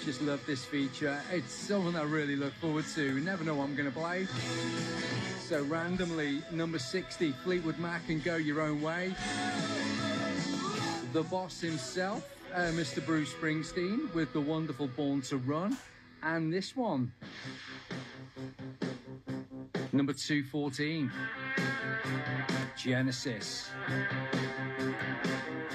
just love this feature. It's something I really look forward to. You never know what I'm going to play. So randomly, number 60, Fleetwood Mac and Go Your Own Way. The boss himself, Mr. Bruce Springsteen, with the wonderful Born to Run. And this one, number 214, Genesis.